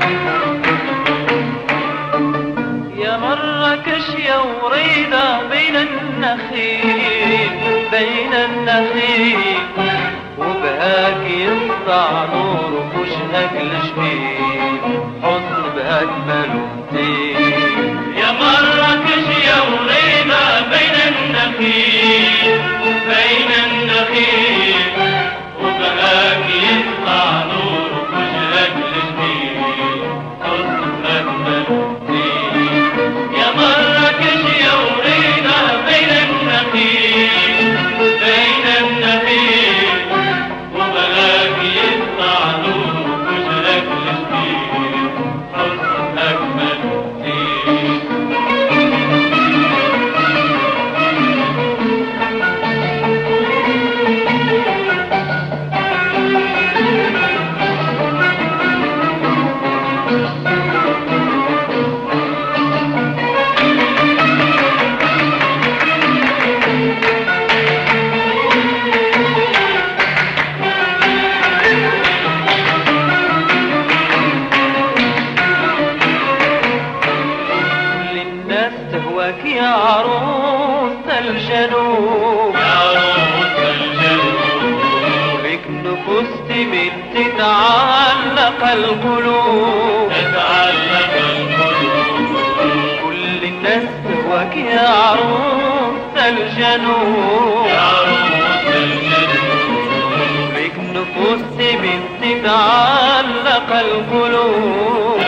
يا مراكش يا وريدة بين النخيل بين النخيل، وبهاك يسطع نور وجهك الجميل، حسن بأجمل ومتين. يا مراكش يا وريدة بين النخيل بين النخيل، وبهاك يسطع نور وجهك الجميل، حسن بأجمل ومتين. يا مراكش يا وريدة بين النخيل بين النخيل، وبهاك يسطع نور وجهك الجميل، حسن أجمل ومتين. تهواك يا عروس الجنوب يا عروس الجنوب، بك نفوس تميل تتعلق القلوب تتعلق القلوب. كل الناس تهواك يا عروس الجنوب يا عروس الجنوب، بك نفوس تميل تتعلق القلوب